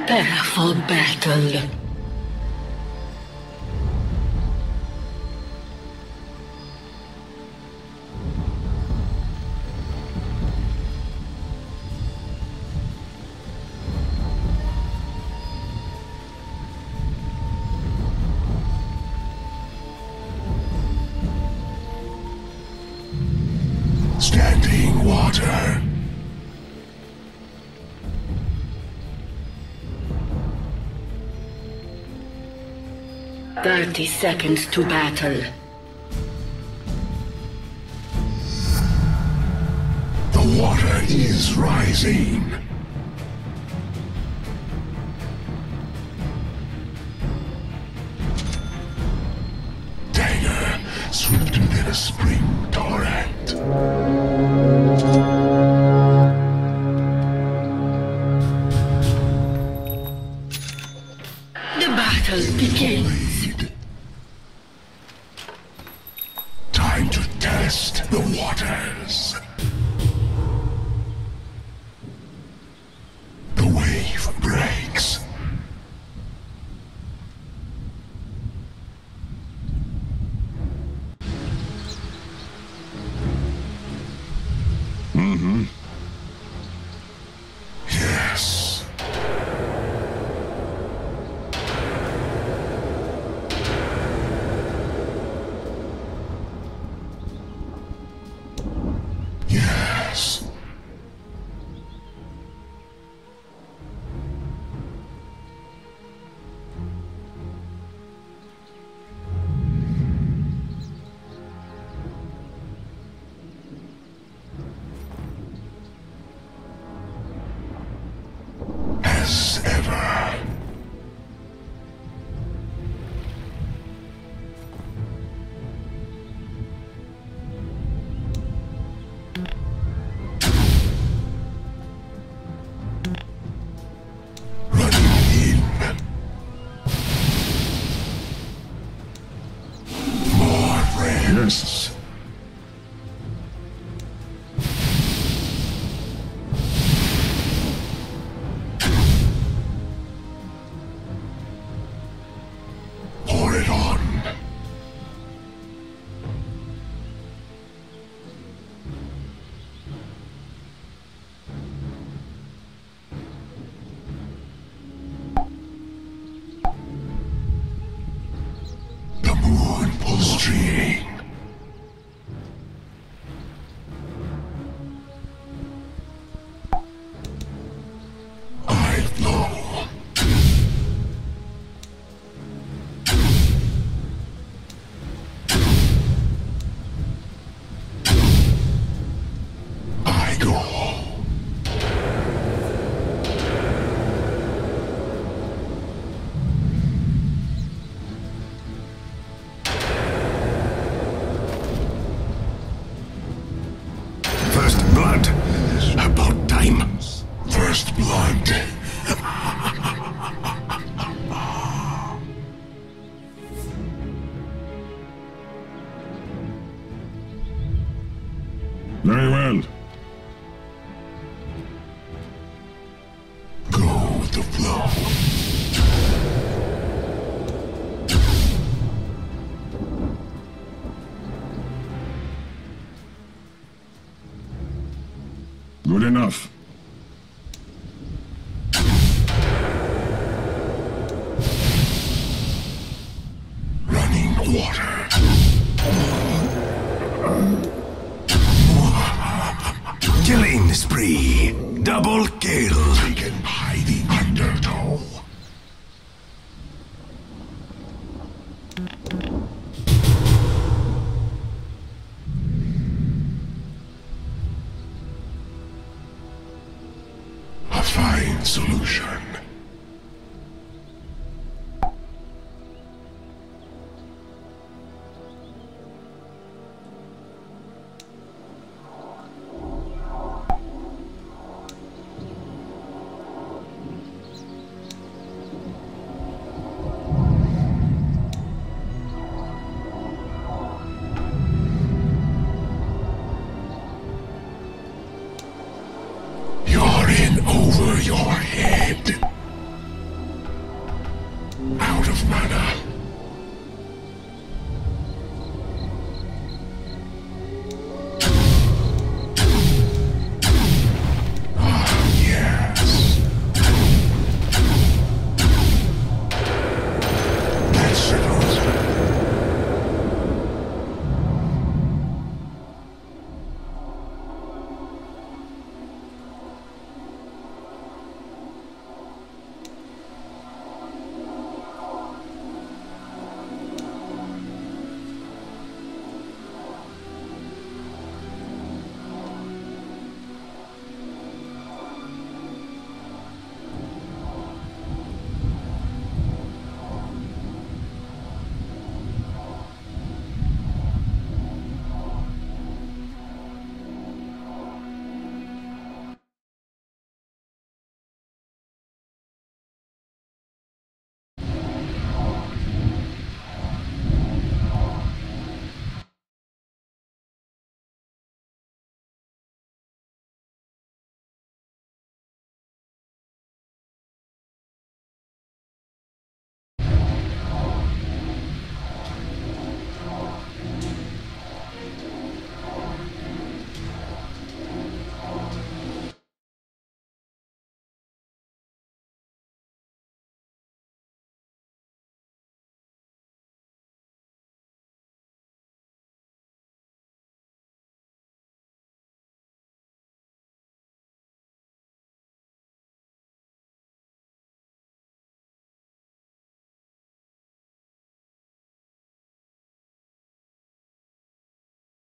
Prepare for battle. 30 seconds to battle. The water is rising. Dagger, swifter than a spring torrent. The battle begins. Time to test the waters. The wave breaks. Yes. Yes. As ever. Running in. More friends. Pour it on. The moon pulls string. I blow. I go. First blood. About time. First blood. Very well. Go with the flow. Good enough. Running water. Killing spree. Double kill. Taken by the undertow. A fine solution.